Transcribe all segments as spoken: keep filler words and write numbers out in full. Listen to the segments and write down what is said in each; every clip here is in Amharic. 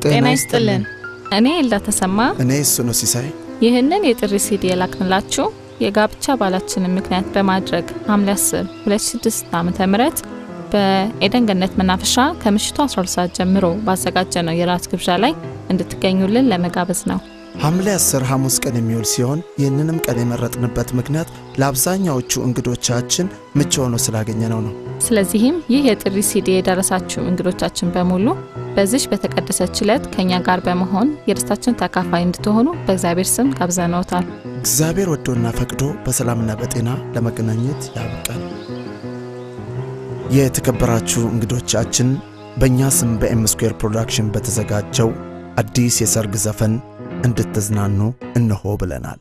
ጤና ይስጥልን እኔ ኤልዳ ተሰማ እኔ እሱኑ ሲሳይ ይህንን የጥሪ ሲዲ የላክንላችሁ የጋብቻ ባላችንን ምክንያት በማድረግ ሐምሌ አስር ሁለት ሺህ ስድስት ዓመተ ምህረት በኤደን ገነት መናፈሻ ከምሽቱ አስራ ሁለት ሰዓት ጀምሮ ባዘጋጀነው የራት ግብዣ ላይ እንድትገኙልን ለመጋበዝ ነው። ሐምሌ አስር ሐሙስ ቀን የሚውል ሲሆን ይህንንም ቀን የመረጥንበት ምክንያት ለአብዛኛዎቹ እንግዶቻችን ምቹ ሆኖ ስላገኘነው ነው። ስለዚህም ይህ የጥሪ ሲዲ የደረሳችሁ እንግዶቻችን በሙሉ በዚህ በተቀደሰች ዕለት ከኛ ጋር በመሆን የደስታችን ተካፋይ እንድትሆኑ በእግዚአብሔር ስም ጋብዘናችኋል። እግዚአብሔር ወዶና ፈቅዶ በሰላምና በጤና ለመገናኘት ያብቃን። የተከበራችሁ እንግዶቻችን በእኛ ስም በኤም ስኩዌር ፕሮዳክሽን በተዘጋጀው አዲስ የሰርግ ዘፈን እንድትዝናኑ እንሆ ብለናል።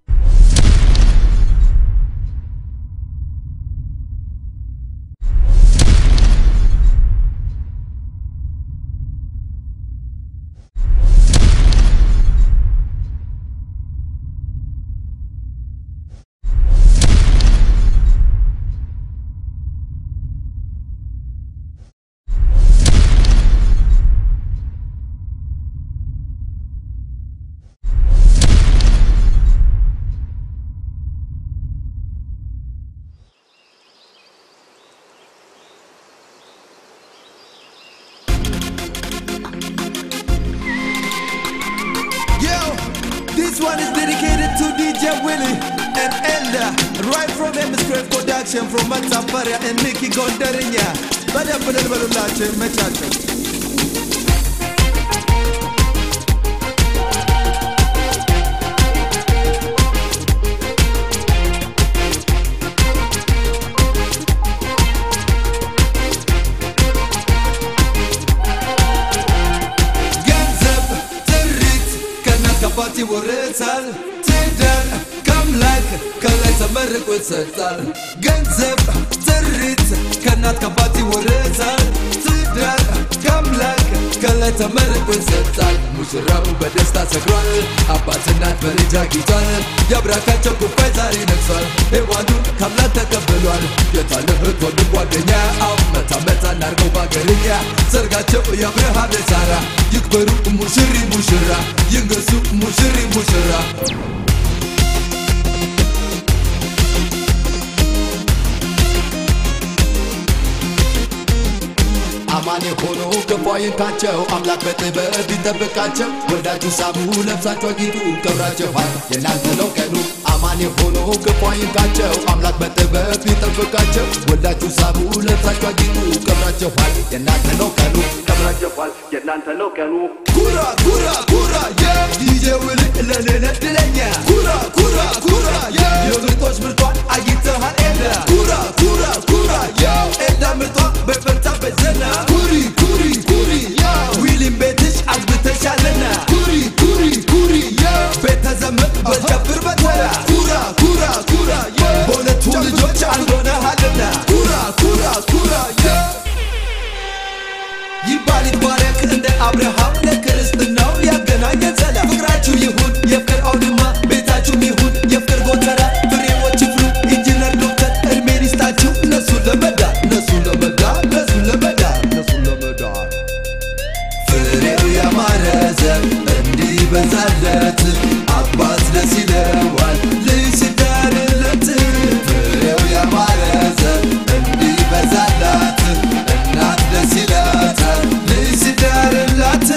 This one is dedicated to D J Willie and Elda, right from M S Crave Production from Mataparia and Mickey Gondarinya. Bada bada bada bada mechacho. Party ወረታል ትዳር ከአምላክ ከላይ ተመርቆ ይሰጣል ገንዘብ ትርኢት ከእናት ከአባቴ ወረታል ትዳር ከአምላክ ከላይ ተመርቆ ይሰጣል ሙሽራው በደስታ ሰክሯል አባት እናት በልጅ አጊጧል የአብራካቸው ኩፋይ ዛሬ ነግሷል ሔዋኑ ከአምላክ ተቀብሏል የታለ እህት ወንድም ጓደኛ አመት አመት እናድርገው በአገርኛ ሰርጋቸው የአብርሃም የሳራ ይክበሩ ሙሽሪ ሙሽራ ይንገሱ ሙሽሪ ሙሽራ አማኔ ሆኖ ገፋይን ካቸው አምላክ በጥበብ ይጠብቃቸው ወዳጁ ሳሙ ለብሳቸው ጌጡ ከብራቸዋል የናንተ ነው ቀኑ አማኔ ሆኖ ገፋይን ካቸው አምላክ በጥበብ ይጠብቃቸው ወዳጁ ሳሙ ለብሳቸው ጌጡ ከብራቸዋል የናንተ ነው ቀኑ ከብራቸዋል የናንተ ነው ቀኑ ኩራ ኩራ ኩራ የዲጄ ዊሊ ለኔ ነድለኛ ኩራ ኩራ ኩራ የምርጦች ምርጧን አግኝተሃል ኤልዳ ኩራ ኩራ ኩራ ኤልዳ ምርጧ በፈርታ በዘና ኩሪ ኩሪ ኩሪ ዊሊም ቤትሽ አግብተሻልና ኩሪ ኩሪ ኩሪ ቤተዘመድ በጀብር በተራ ኩራ ኩራ ኩራ በሁለቱ ልጆች አንድ ሆነሃልና ኩራ ኩራ ኩራ ይባል ይባረክ እንደ አብርሃም ለክርስትናው ያገናኘን ሰላም ፍቅራችሁ ይሁን የፍቅር አውድማ ቤታችሁም ይሁን የፍቅር ጎተራ ፍሬዎች ይፍሩ ኢንጂነር ዶክተር እድሜን ይስጣችሁ እነሱ ለመዳ እነሱ ለመዳ እነሱ ለመዳ እነሱ ለመዳ ፍሬው ያማረ ዘር እንዲበዛለት አባት ደስ ይለዋል ልጅ ሲዳርለት ፍሬው ያማረ ዘር እንዲበዛለት እናት ደስ ይላታል ልጅ ሲዳርላት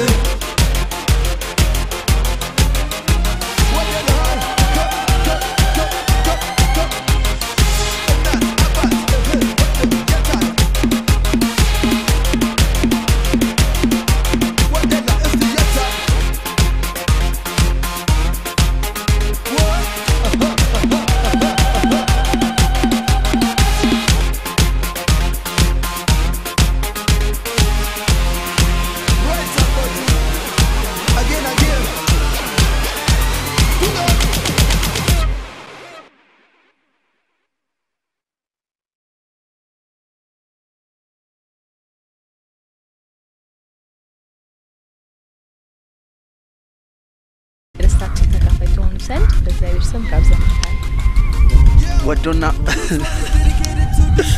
ደስታችን ተካፋይ ትሆኑ ዘንድ በእግዚአብሔር ስም ጋብዘናችኋል። ወዶና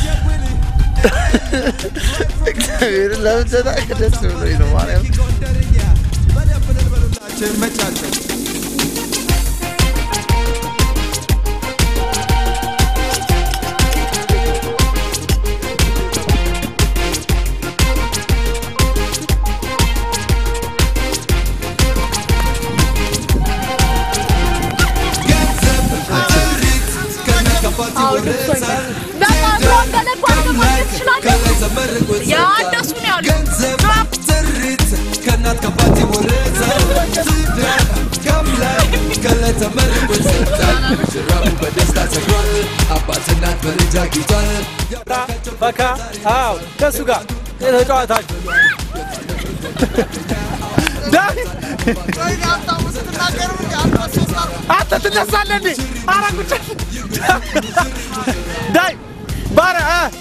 እግዚአብሔር ለምን ተናገረ? ደስ ብሎኝ ነው ማርያም ይመቻቸው ይመቻቸው በቃ አው ከሱ ጋር ተጫዋታችሁ ዳይ አታ ተነሳለ እንዴ አራቁጭ ዳይ ባራ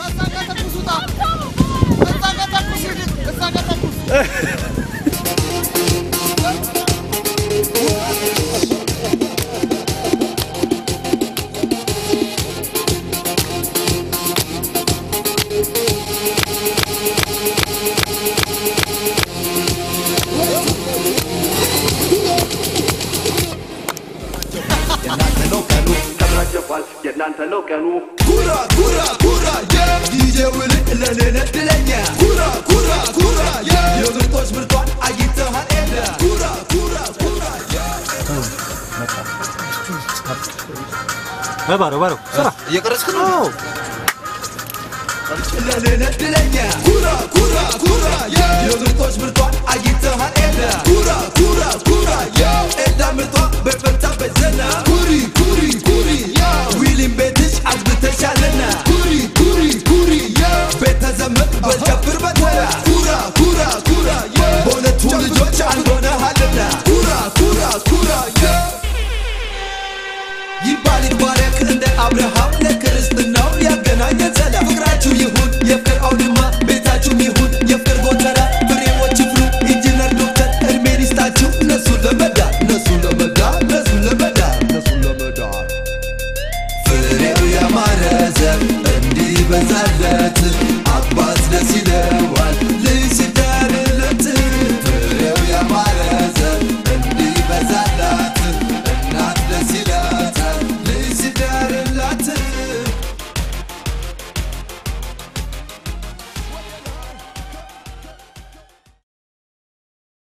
የናንተ ነው ቀኑ ኩራ ኩራ ኩራ ዲጄ ውል ለኔነ ድለኛ ኩራ ኩራ ኩራ የምርጦች ምርጧን አግኝተሃል ኤለ ኩራ ኩራ ኩራ ባባሮ ባሮ ሰራ እየቀረስክ ነው ለኔነ ድለኛ ኩራ ኩራ ኩራ የምርጦች ምርጧን አግኝተሃል ኤለ ኩራ ኩራ ኩራ ኤላ ምርጧ በፈታ በዘና ኩሪ ኩሪ ኩሪ ዊሊም ቤትሽ አግብተሻለና ኩሪ ኩሪ ኩሪ ቤተ ዘመድ በከብር በተራ ኩራ ኩራ ኩራ በሁለቱ ልጆች አንድ ሆነሃልና ኩራ ኩራ ኩራ ይባል ይባረክ እንደ አብርሃም ለክርስትናው ያገናኘን ሰላም ፍቅራችሁ ይሁን የፍቅር አውድማ ቤታችሁ ይሁን የፍቅር ጎተራ ፍሬዎች ይፍሩ ኢንጂነር ዶክተር እድሜን ይስጣችሁ እነሱን ለመዳር እነሱን ለመዳር እነሱን ለመዳር እነሱን ለመዳር ፍሬው ያማረ ዘር እንዲበዛለት አባት ደስ ይለው